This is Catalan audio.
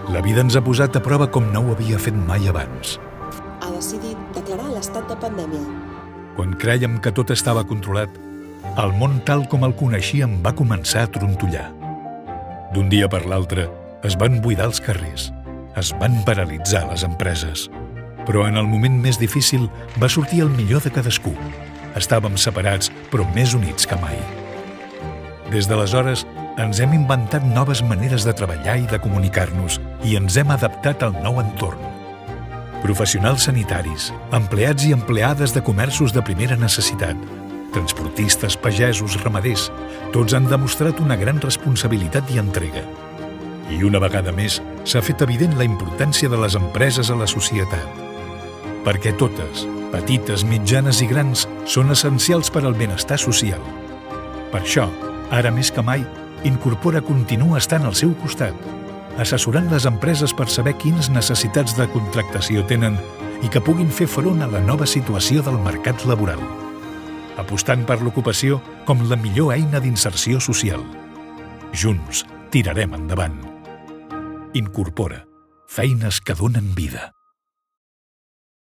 La vida ens ha posat a prova com no ho havia fet mai abans. Ha decidit declarar l'estat de pandèmia. Quan crèiem que tot estava controlat, el món tal com el coneixíem va començar a trontollar. D'un dia per l'altre es van buidar els carrers, es van paralitzar les empreses. Però en el moment més difícil va sortir el millor de cadascú. Estàvem separats, però més units que mai. Des d'aleshores, ens hem inventat noves maneres de treballar i de comunicar-nos i ens hem adaptat al nou entorn. Professionals sanitaris, empleats i empleades de comerços de primera necessitat, transportistes, pagesos, ramaders, tots han demostrat una gran responsabilitat i entrega. I una vegada més s'ha fet evident la importància de les empreses a la societat. Perquè totes, petites, mitjanes i grans, són essencials per al benestar social. Per això, ara més que mai, Incorpora continua estant al seu costat, assessorant les empreses per saber quines necessitats de contractació tenen i que puguin fer front a la nova situació del mercat laboral, apostant per l'ocupació com la millor eina d'inserció social. Junts tirarem endavant. Incorpora, feines que donen vida.